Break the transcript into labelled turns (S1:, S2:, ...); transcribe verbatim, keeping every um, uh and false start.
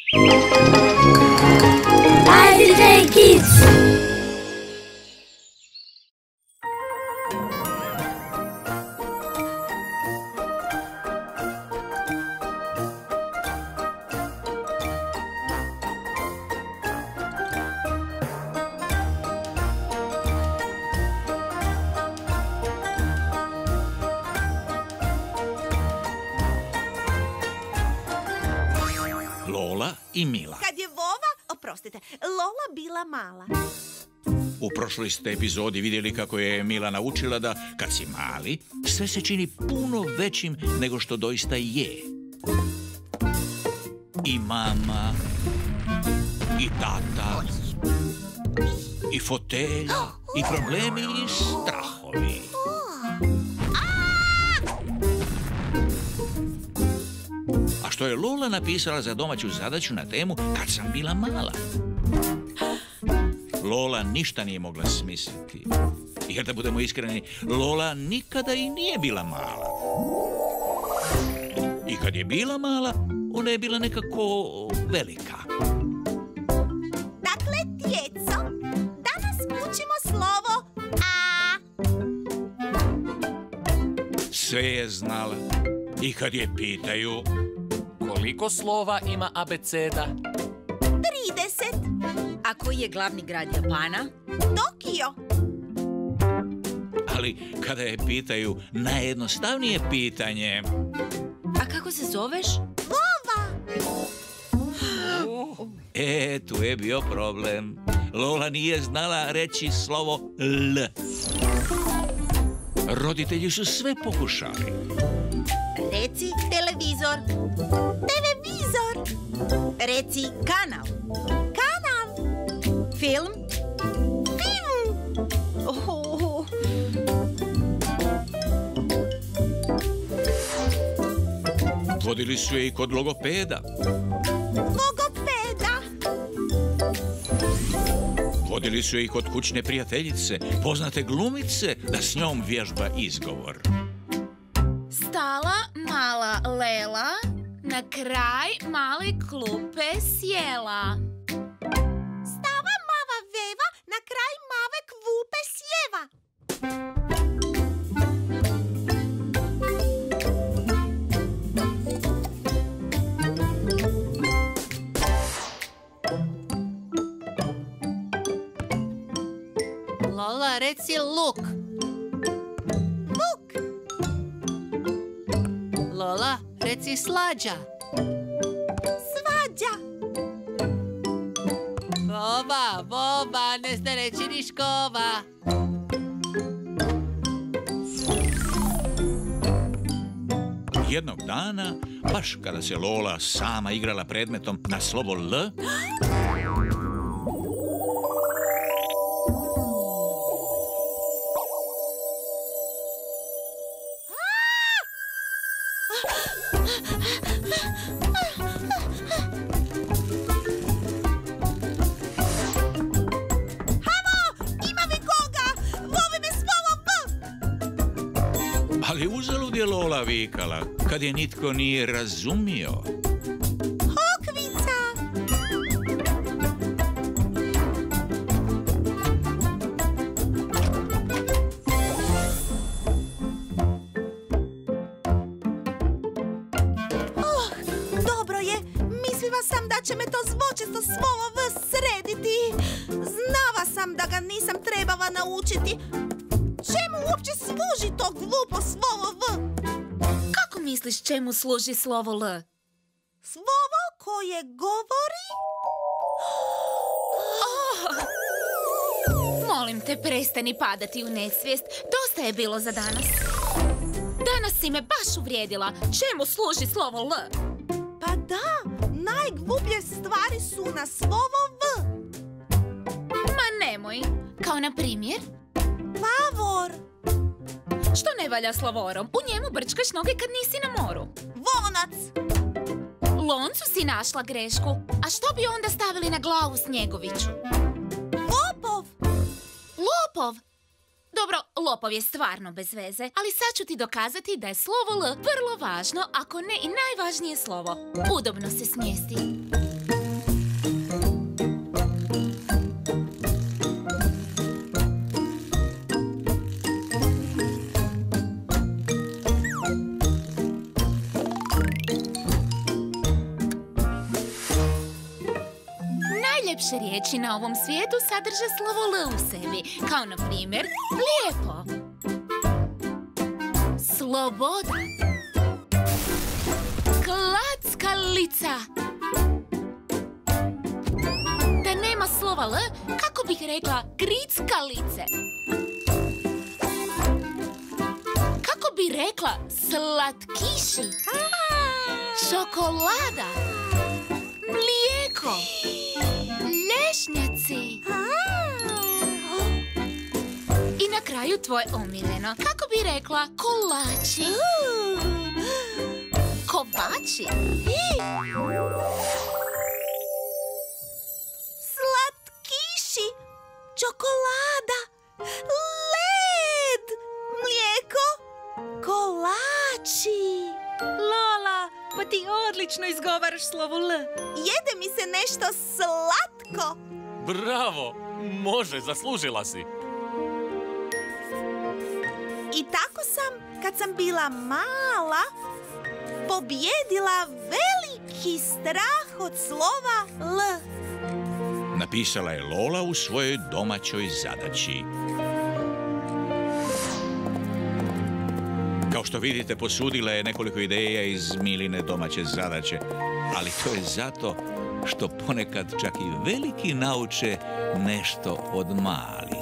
S1: Ajde, Kids!
S2: Lola i Mila.
S3: Kad je Vova, oprostite, Lola bila mala.
S2: U prošloj ste epizodi vidjeli kako je Mila naučila da, kad si mali, sve se čini puno većim nego što doista je. I mama, i tata, i fotelja, i problemi, i strahovi. A što je Lola napisala za domaću zadaću na temu Kad sam bila mala. Lola ništa nije mogla smisliti. Jer da budemo iskreni, Lola nikada i nije bila mala. I kad je bila mala, ona je bila nekako velika.
S3: Dakle, djeco, danas učimo slovo A.
S2: Sve je znala. I kad je pitaju...
S4: Koliko slova ima abeceda?
S3: trideset.
S5: A koji je glavni grad Japana?
S3: Tokio.
S2: Ali kada je pitaju najjednostavnije pitanje...
S5: A kako se zoveš?
S3: Vova.
S2: E, tu je bio problem. Lola nije znala reći slovo L. Roditelji su sve pokušali.
S5: Reci televizor.
S3: Televizor.
S5: Reci kanal.
S3: Kanal.
S5: Film.
S3: Film.
S5: Oh.
S2: Vodili su je i kod logopeda.
S3: Logopeda.
S2: Vodili su je i kod kućne prijateljice, poznate glumice, da s njom vježba izgovor.
S6: Stala mala Lela, na kraj male klupe sjela.
S3: Stava mava Veva, na kraj mave kvupe sjeva.
S6: Lola, reci luk.
S3: Luk.
S6: Lola, reci slađa.
S3: Svađa.
S6: Vova, Vova, ne zna reći ni škova.
S2: Jednog dana, baš kada se Lola sama igrala predmetom na slovo L, ali uzalud je Lola vikala, kad je nitko nije razumio.
S3: Hokvica. Oh, dobro je. Mislila sam da će me to zvočesto slovo V srediti. Znala sam da ga nisam trebala naučiti. Čemu uopće služi to glupo slovo V?
S6: Kako misliš čemu služi slovo L?
S3: Slovo koje govori...
S6: Oh! Molim te, prestani padati u nesvijest. Dosta je bilo za danas. Danas si me baš uvrijedila. Čemu služi slovo L?
S3: Pa da, najgluplje stvari su na slovo V.
S6: Ma nemoj. Kao na primjer?
S3: Lavor.
S6: Što ne valja s lavorom? U njemu brčkaš noge kad nisi na moru.
S3: Vonac.
S6: Loncu si našla grešku. A što bi onda stavili na glavu Snjegoviću?
S3: Lopov.
S6: Lopov? Dobro, lopov je stvarno bez veze, ali sad ću ti dokazati da je slovo L vrlo važno, ako ne i najvažnije slovo. Udobno se smjesti. najljepše riječi na ovom svijetu sadrže slovo L u sebi, kao na primjer lijepo, sloboda, klackalica. Da nema slova L, kako bih rekla grickalice? Kako bi rekla slatkiši, čokolada, mlijeko, lješnjaci. I na kraju tvoje omiljeno. Kako bi rekla kolači, kovači,
S3: Slatkiši, čokolada, led, mlijeko, kolači.
S5: Lola, pa ti odlično izgovaraš slovo L.
S3: Jede mi se nešto slatko.
S4: Bravo! Može, zaslužila si.
S3: I tako sam, kad sam bila mala, pobjedila veliki strah od slova L.
S2: Napisala je Lola u svojoj domaćoj zadaći. Kao što vidite, posudila je nekoliko ideja iz Miline domaće zadaće, ali to je zato što ponekad čak i veliki nauče nešto od malih.